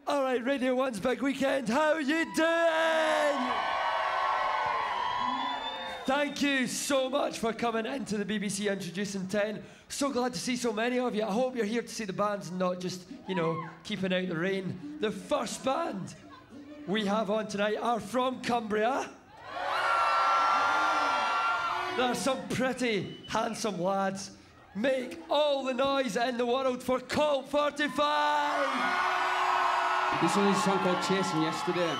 All right, Radio 1's big weekend. How you doing? Thank you so much for coming into the BBC Introducing 10. So glad to see so many of you. I hope you're here to see the bands and not just, you know, keeping out the rain. The first band we have on tonight are from Cumbria. They're some pretty handsome lads. Make all the noise in the world for Colt 45! This one is a song called Chasing Yesterday.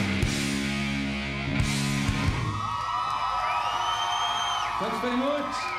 Thanks very much.